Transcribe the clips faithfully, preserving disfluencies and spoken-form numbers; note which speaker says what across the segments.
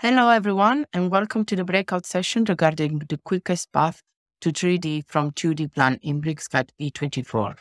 Speaker 1: Hello, everyone, and welcome to the breakout session regarding the quickest path to three D from two D plan in Bricsys E twenty-four.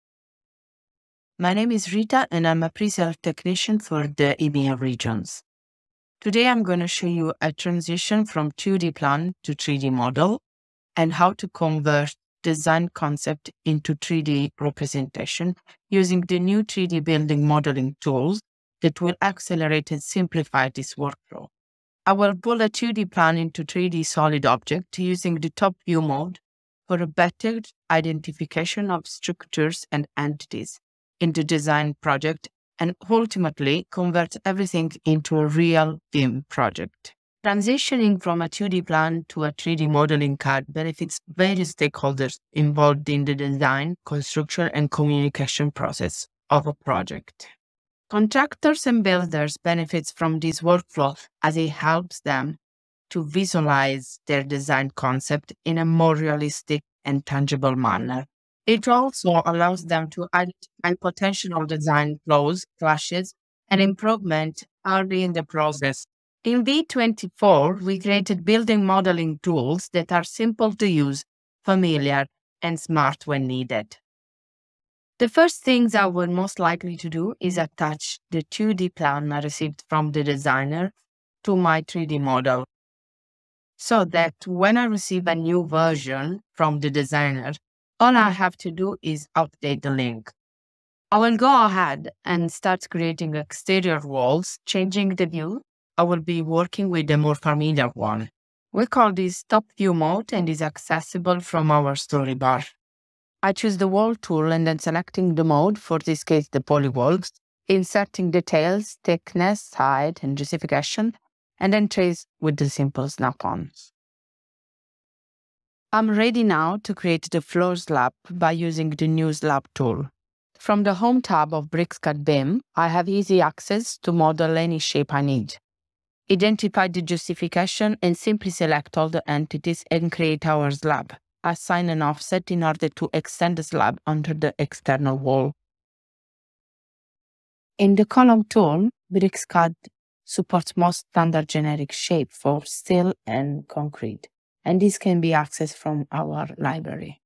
Speaker 1: My name is Rita, and I'm a pre-sales technician for the E M E A regions. Today, I'm going to show you a transition from two D plan to three D model and how to convert design concept into three D representation using the new three D building modeling tools that will accelerate and simplify this workflow. I will pull a two D plan into three D solid object using the top view mode for a better identification of structures and entities in the design project and ultimately convert everything into a real B I M project. Transitioning from a two D plan to a three D modeling C A D benefits various stakeholders involved in the design, construction, and communication process of a project. Contractors and builders benefit from this workflow as it helps them to visualize their design concept in a more realistic and tangible manner. It also allows them to identify potential design flaws, clashes, and improvement early in the process. In V twenty-four, we created building modeling tools that are simple to use, familiar, and smart when needed. The first things I will most likely to do is attach the two D plan I received from the designer to my three D model, so that when I receive a new version from the designer, all I have to do is update the link. I will go ahead and start creating exterior walls, changing the view. I will be working with the more familiar one. We call this top view mode and is accessible from our story bar. I choose the wall tool and then selecting the mode, for this case the poly walls, inserting details, thickness, height, and justification, and then trace with the simple snap-ons. I'm ready now to create the floor slab by using the new slab tool. From the Home tab of Bricsys B I M, I have easy access to model any shape I need. Identify the justification and simply select all the entities and create our slab. Assign an offset in order to extend the slab onto the external wall. In the column tool, Bricsys supports most standard generic shape for steel and concrete, and this can be accessed from our library.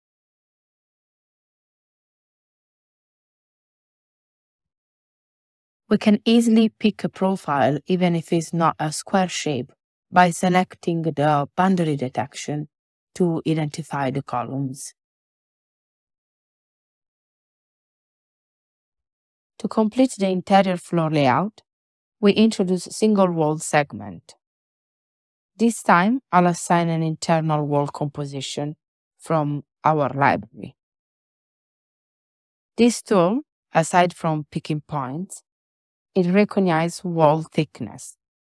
Speaker 1: We can easily pick a profile, even if it's not a square shape, by selecting the boundary detection to identify the columns. To complete the interior floor layout, we introduce a single wall segment. This time, I'll assign an internal wall composition from our library. This tool, aside from picking points, it recognizes wall thickness.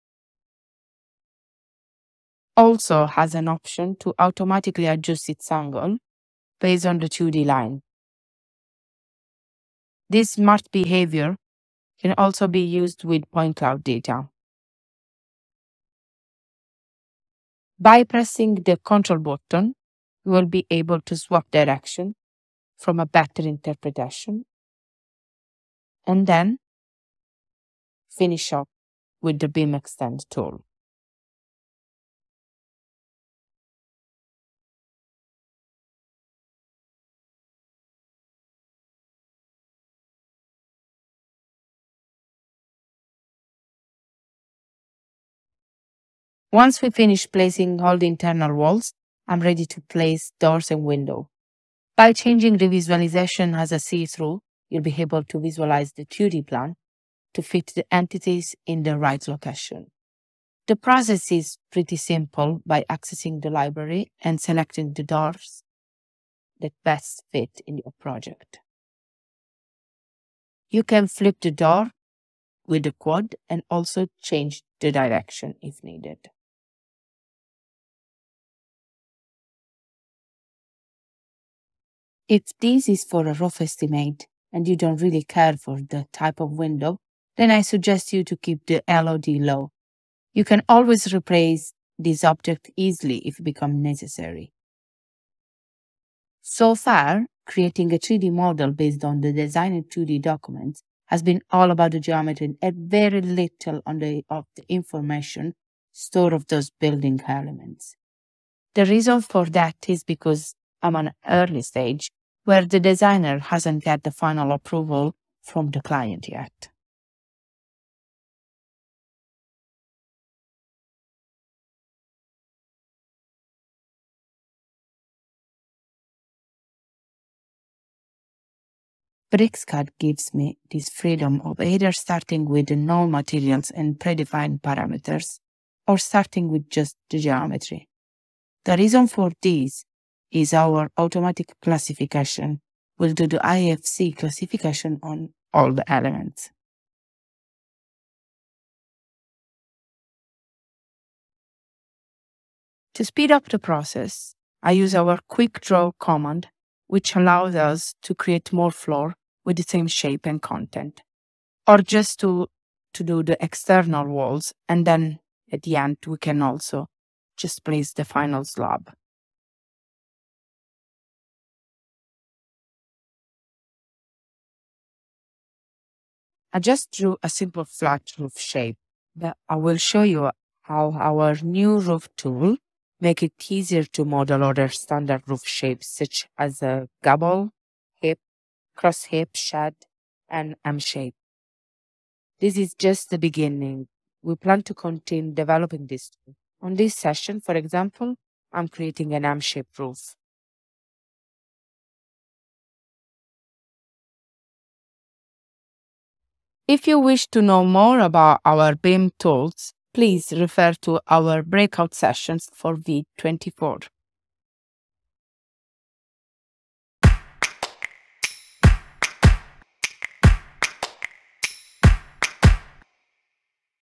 Speaker 1: Also has an option to automatically adjust its angle based on the two D line. This smart behavior can also be used with point cloud data. By pressing the control button, you will be able to swap direction from a better interpretation and then finish up with the beam extend tool. Once we finish placing all the internal walls, I'm ready to place doors and windows. By changing the visualization as a see-through, you'll be able to visualize the two D plan to fit the entities in the right location. The process is pretty simple by accessing the library and selecting the doors that best fit in your project. You can flip the door with the quad and also change the direction if needed. If this is for a rough estimate and you don't really care for the type of window, then I suggest you to keep the L O D low. You can always replace this object easily if it becomes necessary. So far, creating a three D model based on the designed two D documents has been all about the geometry and very little on the of the information stored of those building elements. The reason for that is because I'm on an early stage where the designer hasn't got the final approval from the client yet. Bricsys gives me this freedom of either starting with the known materials and predefined parameters or starting with just the geometry. The reason for this is our automatic classification will do the I F C classification on all the elements. To speed up the process, I use our quick draw command, which allows us to create more floor with the same shape and content, or just to, to do the external walls, and then at the end we can also just place the final slab. I just drew a simple flat roof shape, but I will show you how our new roof tool make it easier to model other standard roof shapes such as a gable, hip, cross hip, shed, and M shape. This is just the beginning. We plan to continue developing this tool. On this session, for example, I'm creating an M-shaped roof. If you wish to know more about our B I M tools, please refer to our breakout sessions for V twenty-four.